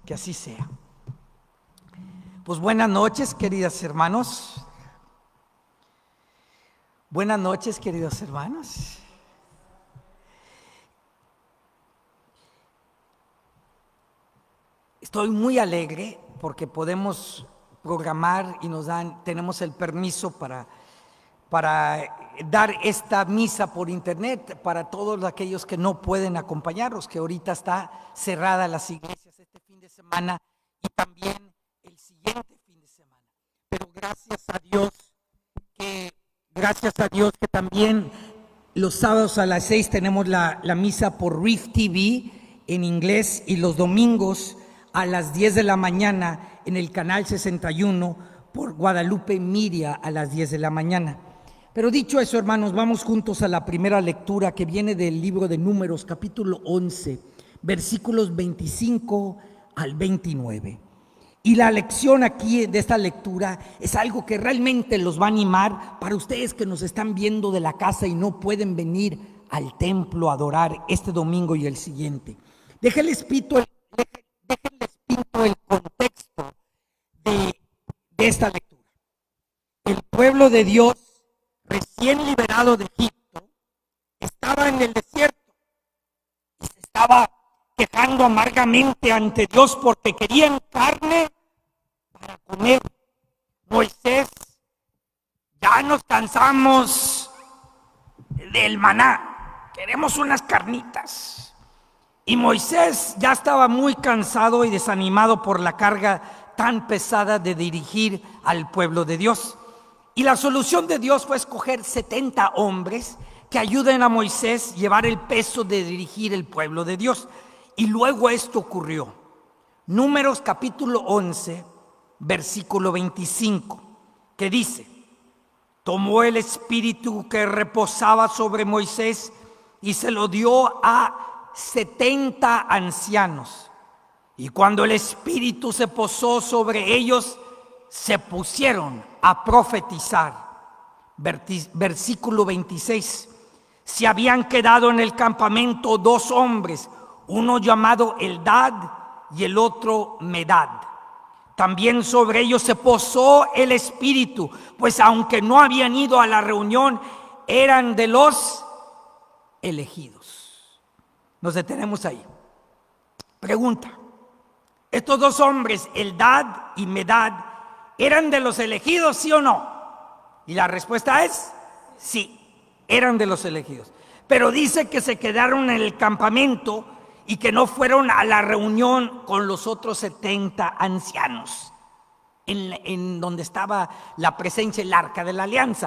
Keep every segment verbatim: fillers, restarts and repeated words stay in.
Que así sea. Pues buenas noches, queridas hermanos. Buenas noches, queridos hermanos. Estoy muy alegre porque podemos programar y nos dan, tenemos el permiso para, para dar esta misa por internet para todos aquellos que no pueden acompañarnos, que ahorita está cerrada las iglesias este fin de semana y también el siguiente fin de semana. Pero gracias a Dios que, gracias a Dios que también los sábados a las seis tenemos la, la misa por Rift T V en inglés y los domingos a las diez de la mañana en el canal sesenta y uno por Guadalupe Miria a las diez de la mañana. Pero dicho eso, hermanos, vamos juntos a la primera lectura que viene del libro de Números, capítulo once, versículos veinticinco al veintinueve. Y la lección aquí de esta lectura es algo que realmente los va a animar para ustedes que nos están viendo de la casa y no pueden venir al templo a adorar este domingo y el siguiente. Déjenles pinto el, déjenles pinto el contexto de, de esta lectura. El pueblo de Dios, recién liberado de Egipto, estaba en el desierto y se estaba quejando amargamente ante Dios porque querían carne para comer. Moisés, ya nos cansamos del maná, queremos unas carnitas. Y Moisés ya estaba muy cansado y desanimado por la carga tan pesada de dirigir al pueblo de Dios. Y la solución de Dios fue escoger setenta hombres que ayuden a Moisés a llevar el peso de dirigir el pueblo de Dios. Y luego esto ocurrió. Números capítulo once, versículo veinticinco, que dice: tomó el espíritu que reposaba sobre Moisés y se lo dio a setenta ancianos. Y cuando el espíritu se posó sobre ellos, se pusieron a profetizar. Versículo veintiséis. Se habían quedado en el campamento dos hombres, uno llamado Eldad y el otro Medad. También sobre ellos se posó el espíritu, pues aunque no habían ido a la reunión, eran de los elegidos. Nos detenemos ahí. Pregunta: ¿estos dos hombres, Eldad y Medad, eran de los elegidos, sí o no? Y la respuesta es sí, eran de los elegidos. Pero dice que se quedaron en el campamento y que no fueron a la reunión con los otros setenta ancianos, en, en donde estaba la presencia, el arca de la alianza.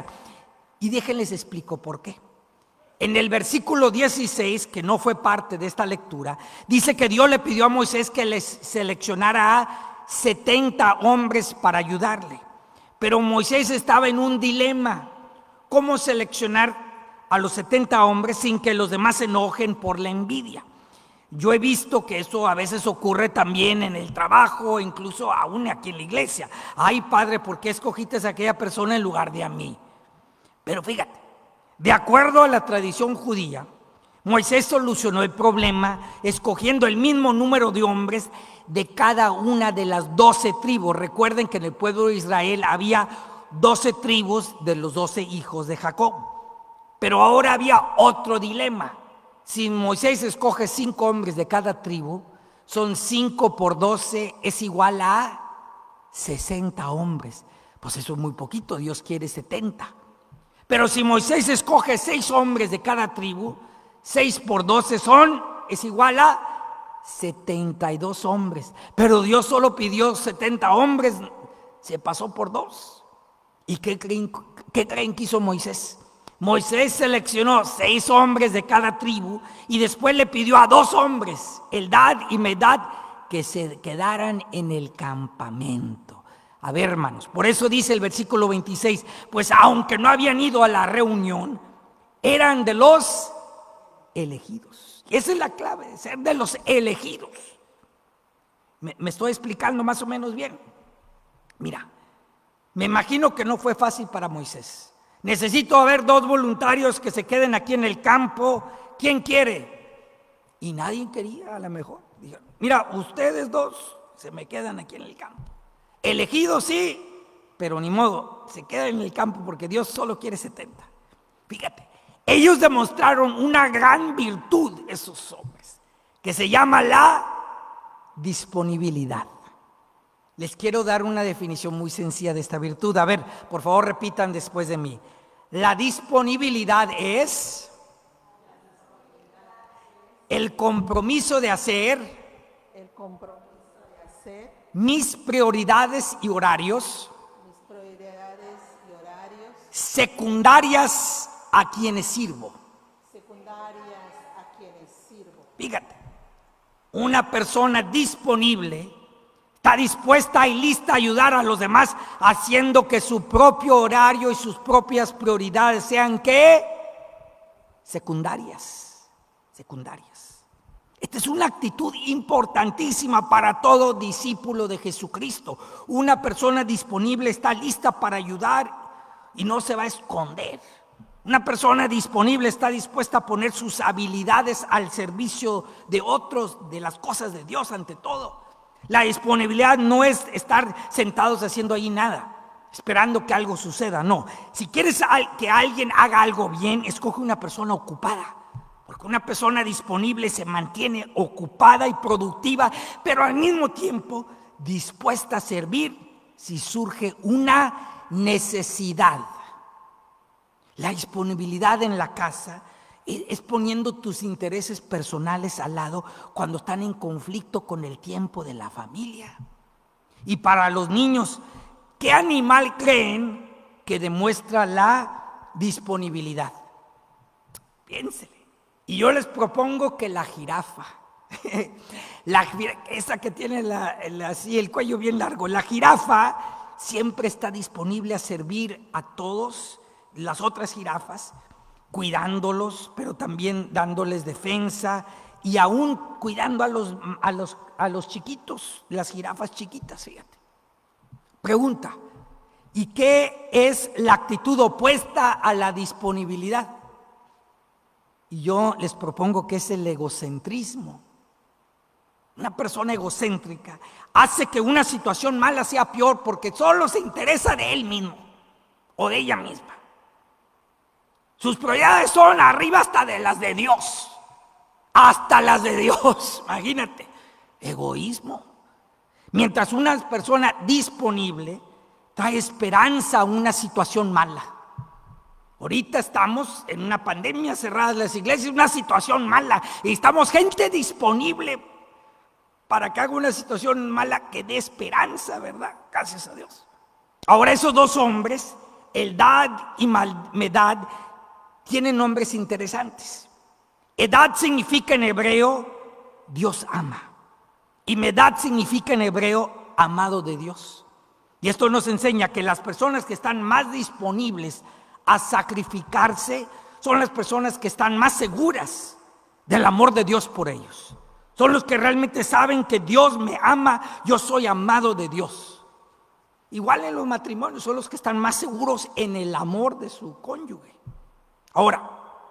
Y déjenles explico por qué. En el versículo dieciséis, que no fue parte de esta lectura, dice que Dios le pidió a Moisés que les seleccionara a setenta hombres para ayudarle. Pero Moisés estaba en un dilema: ¿cómo seleccionar a los setenta hombres sin que los demás se enojen por la envidia? Yo he visto que eso a veces ocurre también en el trabajo, incluso aún aquí en la iglesia. Ay, padre, ¿por qué escogiste a aquella persona en lugar de a mí? Pero fíjate, de acuerdo a la tradición judía, Moisés solucionó el problema escogiendo el mismo número de hombres de cada una de las doce tribus. Recuerden que en el pueblo de Israel había doce tribus de los doce hijos de Jacob. Pero ahora había otro dilema. Si Moisés escoge cinco hombres de cada tribu, son cinco por doce, es igual a sesenta hombres. Pues eso es muy poquito, Dios quiere setenta. Pero si Moisés escoge seis hombres de cada tribu, seis por doce son, es igual a setenta y dos hombres. Pero Dios solo pidió setenta hombres, se pasó por dos. ¿Y qué creen, qué creen que hizo Moisés? Moisés seleccionó seis hombres de cada tribu y después le pidió a dos hombres, Eldad y Medad, que se quedaran en el campamento. A ver, hermanos, por eso dice el versículo veintiséis, pues aunque no habían ido a la reunión, eran de los elegidos. Esa es la clave, ser de los elegidos. Me, me estoy explicando más o menos bien. Mira, me imagino que no fue fácil para Moisés. Necesito haber dos voluntarios que se queden aquí en el campo. ¿Quién quiere? Y nadie quería, a lo mejor. Dijeron, mira, ustedes dos se me quedan aquí en el campo. Elegidos sí, pero ni modo, se quedan en el campo porque Dios solo quiere setenta. Fíjate, ellos demostraron una gran virtud, esos hombres, que se llama la disponibilidad. Les quiero dar una definición muy sencilla de esta virtud. A ver, por favor repitan después de mí. La disponibilidad es el compromiso de hacer, el compromiso de hacer mis prioridades y horarios, mis prioridades y horarios secundarias a quienes sirvo. secundarias a quienes sirvo. Fíjate, una persona disponible está dispuesta y lista a ayudar a los demás, haciendo que su propio horario y sus propias prioridades sean ¿qué? Secundarias, secundarias. Esta es una actitud importantísima para todo discípulo de Jesucristo. Una persona disponible está lista para ayudar y no se va a esconder. Una persona disponible está dispuesta a poner sus habilidades al servicio de otros, de las cosas de Dios ante todo. La disponibilidad no es estar sentados haciendo ahí nada, esperando que algo suceda, no. Si quieres que alguien haga algo bien, escoge una persona ocupada, porque una persona disponible se mantiene ocupada y productiva, pero al mismo tiempo dispuesta a servir si surge una necesidad. La disponibilidad en la casa es poniendo tus intereses personales al lado cuando están en conflicto con el tiempo de la familia. Y para los niños, ¿qué animal creen que demuestra la disponibilidad? Piénsele. Y yo les propongo que la jirafa, la, esa que tiene la, la, así el cuello bien largo, la jirafa siempre está disponible a servir a todos, las otras jirafas, cuidándolos, pero también dándoles defensa y aún cuidando a los, a los, a los chiquitos, las jirafas chiquitas, fíjate. Pregunta, ¿y qué es la actitud opuesta a la disponibilidad? Y yo les propongo que es el egocentrismo. Una persona egocéntrica hace que una situación mala sea peor porque solo se interesa de él mismo o de ella misma. Sus prioridades son arriba hasta de las de Dios. Hasta las de Dios. Imagínate. Egoísmo. Mientras una persona disponible trae esperanza a una situación mala. Ahorita estamos en una pandemia, cerradas las iglesias, una situación mala. Y estamos gente disponible para que haga una situación mala que dé esperanza, ¿verdad? Gracias a Dios. Ahora esos dos hombres, Eldad y Medad, tienen nombres interesantes. Edad significa en hebreo Dios ama. Y Medad significa en hebreo amado de Dios. Y esto nos enseña que las personas que están más disponibles a sacrificarse son las personas que están más seguras del amor de Dios por ellos. Son los que realmente saben que Dios me ama, yo soy amado de Dios. Igual en los matrimonios son los que están más seguros en el amor de su cónyuge. Ahora,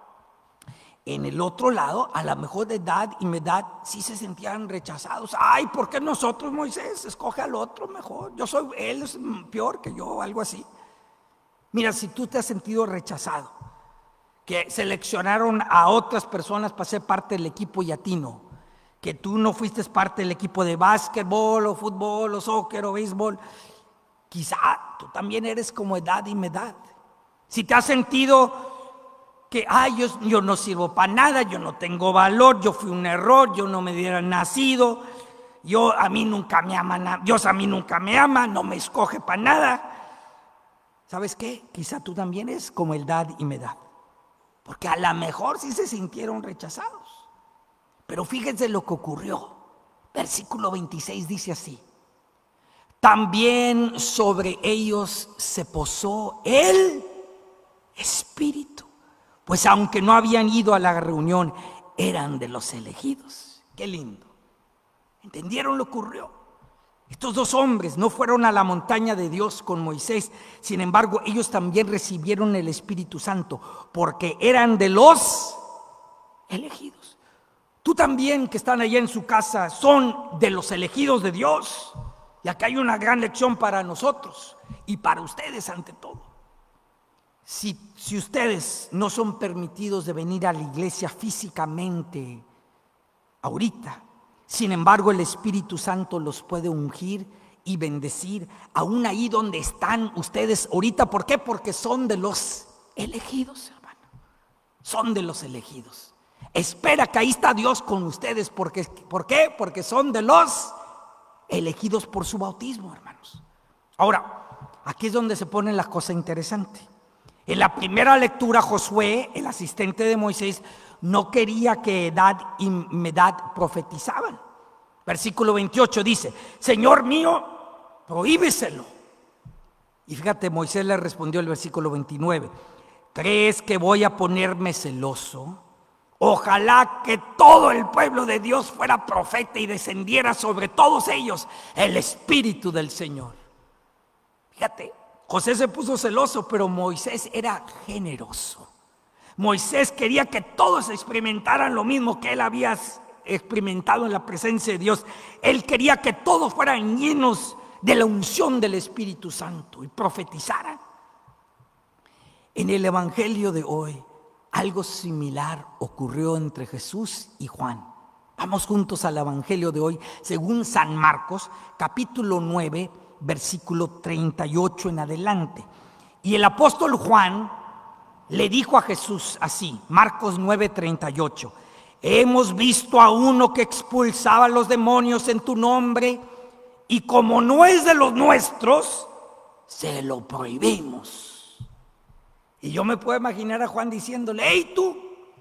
en el otro lado, a lo mejor de Edad y Medad sí se sentían rechazados. Ay, ¿por qué nosotros, Moisés? Escoge al otro mejor. Yo soy, él es peor que yo, algo así. Mira, si tú te has sentido rechazado, que seleccionaron a otras personas para ser parte del equipo y a ti no, que tú no fuiste parte del equipo de básquetbol o fútbol o soccer o béisbol, quizá tú también eres como Edad y Medad. Si te has sentido que ay, yo, yo no sirvo para nada, yo no tengo valor, yo fui un error, yo no me hubiera nacido, yo a mí nunca me ama, Dios a mí nunca me ama, no me escoge para nada. ¿Sabes qué? Quizá tú también eres como Eldad y Medad, porque a lo mejor sí se sintieron rechazados. Pero fíjense lo que ocurrió. Versículo veintiséis dice así: también sobre ellos se posó el Espíritu, pues aunque no habían ido a la reunión, eran de los elegidos. Qué lindo. ¿Entendieron lo que ocurrió? Estos dos hombres no fueron a la montaña de Dios con Moisés, sin embargo ellos también recibieron el Espíritu Santo, porque eran de los elegidos. Tú también, que están allá en su casa, son de los elegidos de Dios. Y acá hay una gran lección para nosotros y para ustedes ante todo. Si, si ustedes no son permitidos de venir a la iglesia físicamente ahorita, sin embargo el Espíritu Santo los puede ungir y bendecir aún ahí donde están ustedes ahorita. ¿Por qué? Porque son de los elegidos, hermano. Son de los elegidos. Espera que ahí está Dios con ustedes. Porque, ¿por qué? Porque son de los elegidos por su bautismo, hermanos. Ahora, aquí es donde se pone la cosa interesante. En la primera lectura, Josué, el asistente de Moisés, no quería que Edad y Medad profetizaban. Versículo veintiocho dice: Señor mío, prohíbeselo. Y fíjate, Moisés le respondió el versículo veintinueve: ¿crees que voy a ponerme celoso? Ojalá que todo el pueblo de Dios fuera profeta y descendiera sobre todos ellos el Espíritu del Señor. Fíjate, José se puso celoso, pero Moisés era generoso. Moisés quería que todos experimentaran lo mismo que él había experimentado en la presencia de Dios. Él quería que todos fueran llenos de la unción del Espíritu Santo y profetizaran. En el Evangelio de hoy, algo similar ocurrió entre Jesús y Juan. Vamos juntos al Evangelio de hoy, según San Marcos, capítulo nueve, versículo treinta y ocho en adelante. Y el apóstol Juan le dijo a Jesús así, Marcos nueve, treinta y ocho: hemos visto a uno que expulsaba a los demonios en tu nombre, y como no es de los nuestros, se lo prohibimos. Y yo me puedo imaginar a Juan diciéndole: hey tú,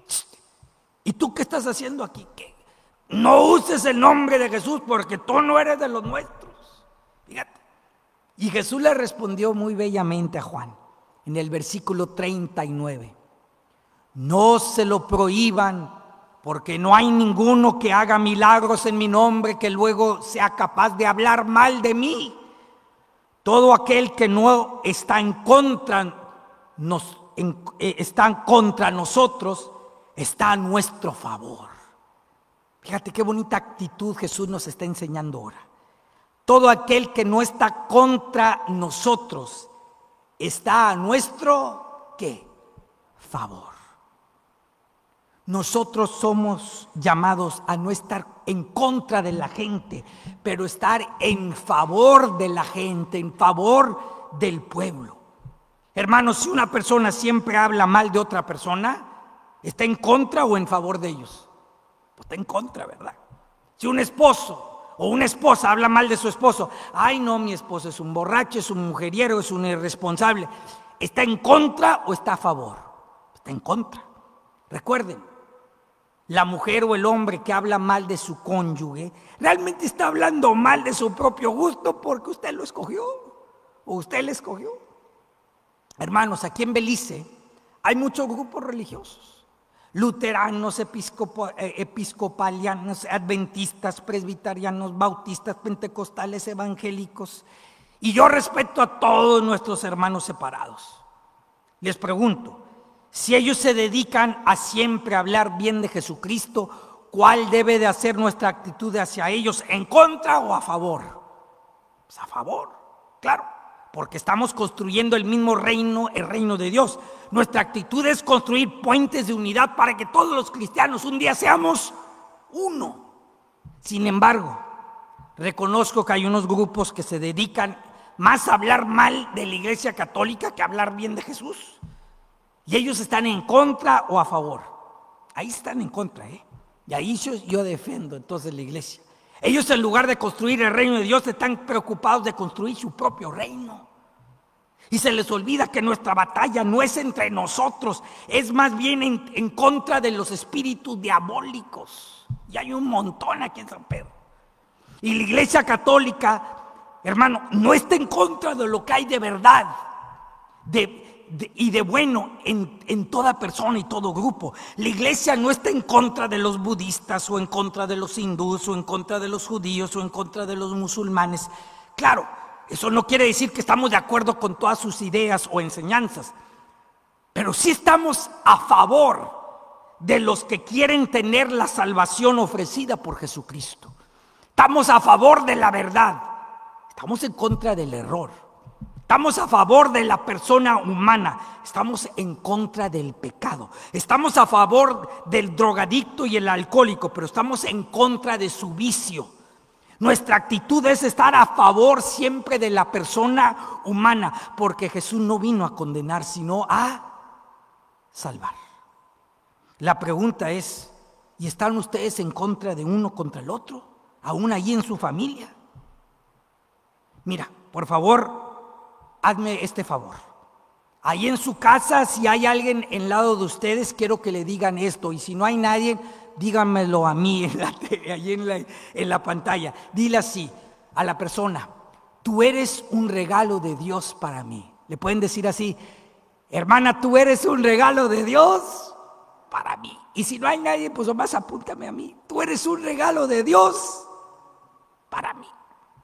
¿y tú qué estás haciendo aquí? ¿Qué? No uses el nombre de Jesús porque tú no eres de los nuestros. Fíjate. Y Jesús le respondió muy bellamente a Juan en el versículo treinta y nueve: no se lo prohíban, porque no hay ninguno que haga milagros en mi nombre que luego sea capaz de hablar mal de mí. Todo aquel que no está en contra Nos, en, eh, están contra nosotros, está a nuestro favor. Fíjate qué bonita actitud Jesús nos está enseñando ahora. Todo aquel que no está contra nosotros está a nuestro ¿qué? Favor. Nosotros somos llamados a no estar en contra de la gente, pero estar en favor de la gente, en favor del pueblo. Hermanos, si una persona siempre habla mal de otra persona, ¿está en contra o en favor de ellos? Pues está en contra, ¿verdad? Si un esposo o una esposa habla mal de su esposo, ay no, mi esposo es un borracho, es un mujeriero, es un irresponsable, ¿está en contra o está a favor? Está en contra. Recuerden, la mujer o el hombre que habla mal de su cónyuge, realmente está hablando mal de su propio gusto porque usted lo escogió o usted le escogió. Hermanos, aquí en Belice hay muchos grupos religiosos: luteranos, episcopo, eh, episcopalianos, adventistas, presbiterianos, bautistas, pentecostales, evangélicos. Y yo respeto a todos nuestros hermanos separados. Les pregunto, si ellos se dedican a siempre hablar bien de Jesucristo, ¿cuál debe de ser nuestra actitud hacia ellos? ¿En contra o a favor? Pues a favor, claro. Porque estamos construyendo el mismo reino, el reino de Dios. Nuestra actitud es construir puentes de unidad para que todos los cristianos un día seamos uno. Sin embargo, reconozco que hay unos grupos que se dedican más a hablar mal de la Iglesia Católica que a hablar bien de Jesús. Y ellos están en contra o a favor. Ahí están en contra, ¿eh? Y ahí yo, yo defiendo entonces la iglesia. Ellos, en lugar de construir el reino de Dios, están preocupados de construir su propio reino. Y se les olvida que nuestra batalla no es entre nosotros, es más bien en, en contra de los espíritus diabólicos. Y hay un montón aquí en San Pedro. Y la Iglesia Católica, hermano, no está en contra de lo que hay de verdad de, de, y de bueno en, en toda persona y todo grupo. La Iglesia no está en contra de los budistas o en contra de los hindúes o en contra de los judíos o en contra de los musulmanes. Claro, eso no quiere decir que estamos de acuerdo con todas sus ideas o enseñanzas, pero sí estamos a favor de los que quieren tener la salvación ofrecida por Jesucristo. Estamos a favor de la verdad, estamos en contra del error. Estamos a favor de la persona humana, estamos en contra del pecado. Estamos a favor del drogadicto y el alcohólico, pero estamos en contra de su vicio. Nuestra actitud es estar a favor siempre de la persona humana, porque Jesús no vino a condenar, sino a salvar. La pregunta es, ¿y están ustedes en contra de uno contra el otro? ¿Aún allí en su familia? Mira, por favor, hazme este favor. Ahí en su casa, si hay alguien en lado de ustedes, quiero que le digan esto. Y si no hay nadie, díganmelo a mí en la tele, ahí en la, en la pantalla. Dile así a la persona: tú eres un regalo de Dios para mí. Le pueden decir así: hermana, tú eres un regalo de Dios para mí. Y si no hay nadie, pues nomás apúntame a mí: tú eres un regalo de Dios para mí.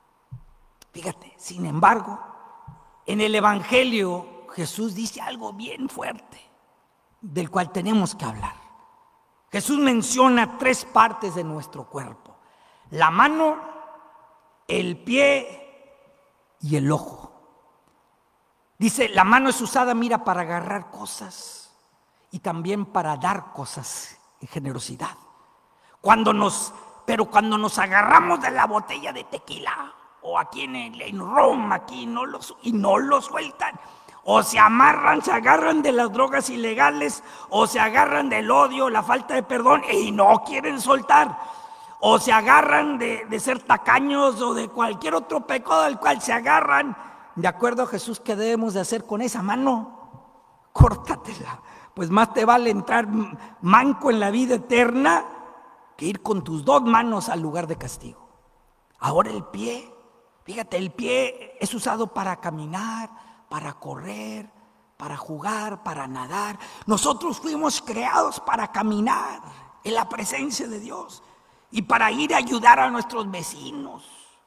Fíjate, sin embargo, en el Evangelio Jesús dice algo bien fuerte, del cual tenemos que hablar. Jesús menciona tres partes de nuestro cuerpo: la mano, el pie y el ojo. Dice, la mano es usada, mira, para agarrar cosas y también para dar cosas en generosidad. Cuando nos, pero cuando nos agarramos de la botella de tequila, o aquí en, el, en Roma, aquí no lo, y no lo sueltan, o se amarran, se agarran de las drogas ilegales, o se agarran del odio, la falta de perdón y no quieren soltar, o se agarran de, de ser tacaños o de cualquier otro pecado al cual se agarran. De acuerdo a Jesús, ¿qué debemos de hacer con esa mano? Córtatela, pues más te vale entrar manco en la vida eterna que ir con tus dos manos al lugar de castigo. Ahora el pie, fíjate, el pie es usado para caminar, para correr, para jugar, para nadar. Nosotros fuimos creados para caminar en la presencia de Dios y para ir a ayudar a nuestros vecinos,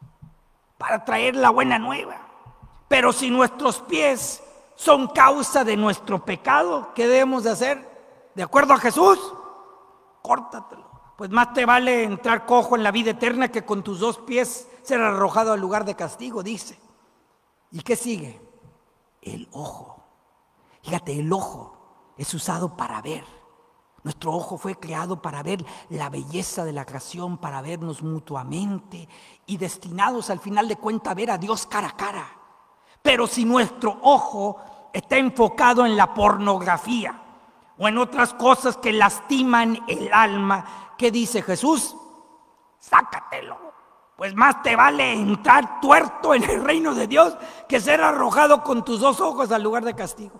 para traer la buena nueva. Pero si nuestros pies son causa de nuestro pecado, ¿qué debemos de hacer? ¿De acuerdo a Jesús? Córtatelo. Pues más te vale entrar cojo en la vida eterna que con tus dos pies ser arrojado al lugar de castigo, dice. ¿Y qué sigue? El ojo. Fíjate, el ojo es usado para ver. Nuestro ojo fue creado para ver la belleza de la creación, para vernos mutuamente y destinados al final de cuentas a ver a Dios cara a cara. Pero si nuestro ojo está enfocado en la pornografía o en otras cosas que lastiman el alma, ¿qué dice Jesús? Sácatelo. Pues más te vale entrar tuerto en el reino de Dios que ser arrojado con tus dos ojos al lugar de castigo.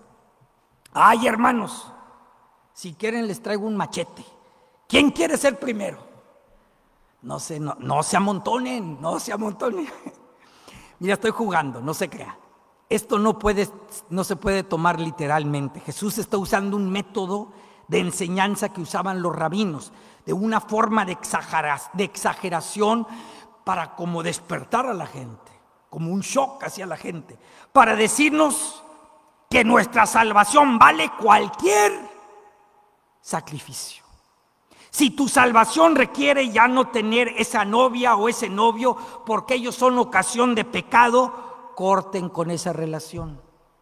Ay, hermanos, si quieren les traigo un machete. ¿Quién quiere ser primero? No sé, no, no se amontonen, no se amontonen. Mira, estoy jugando, no se crea. Esto no puede, no se puede tomar literalmente. Jesús está usando un método de enseñanza que usaban los rabinos, de una forma de, exagera, de exageración para como despertar a la gente, como un shock hacia la gente, para decirnos que nuestra salvación vale cualquier sacrificio. Si tu salvación requiere ya no tener esa novia o ese novio porque ellos son ocasión de pecado, corten con esa relación.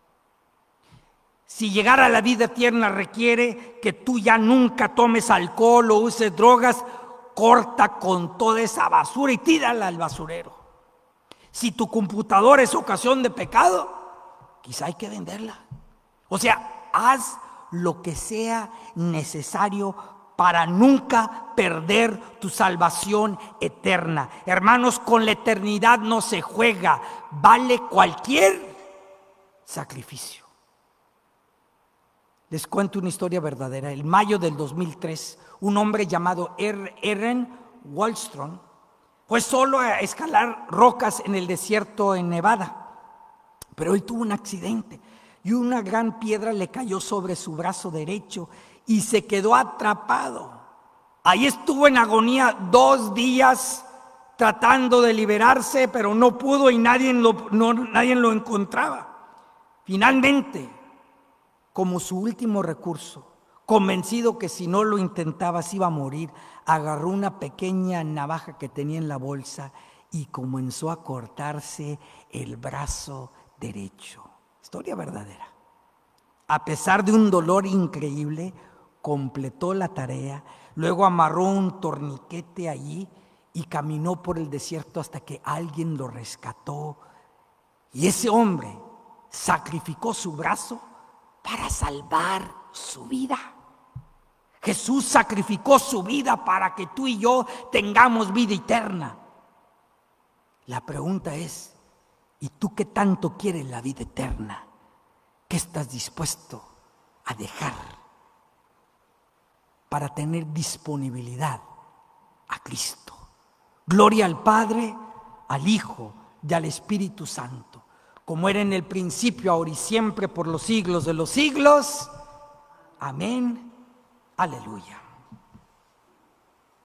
Si llegar a la vida eterna requiere que tú ya nunca tomes alcohol o uses drogas, corta con toda esa basura y tírala al basurero. Si tu computadora es ocasión de pecado, quizá hay que venderla. O sea, haz lo que sea necesario para nunca perder tu salvación eterna. Hermanos, con la eternidad no se juega, vale cualquier sacrificio. Les cuento una historia verdadera. En mayo del dos mil tres, un hombre llamado Eren Wallström fue solo a escalar rocas en el desierto en Nevada, pero él tuvo un accidente y una gran piedra le cayó sobre su brazo derecho y se quedó atrapado. Ahí estuvo en agonía dos días tratando de liberarse, pero no pudo y nadie lo, no, nadie lo encontraba. Finalmente, como su último recurso, convencido que si no lo intentaba se iba a morir, agarró una pequeña navaja que tenía en la bolsa y comenzó a cortarse el brazo derecho. Historia verdadera. A pesar de un dolor increíble, completó la tarea, luego amarró un torniquete allí y caminó por el desierto hasta que alguien lo rescató. Y ese hombre sacrificó su brazo para salvar su vida. Jesús sacrificó su vida para que tú y yo tengamos vida eterna. La pregunta es, ¿y tú qué tanto quieres la vida eterna? ¿Qué estás dispuesto a dejar para tener disponibilidad a Cristo? Gloria al Padre, al Hijo y al Espíritu Santo, como era en el principio, ahora y siempre, por los siglos de los siglos. Amén. Aleluya.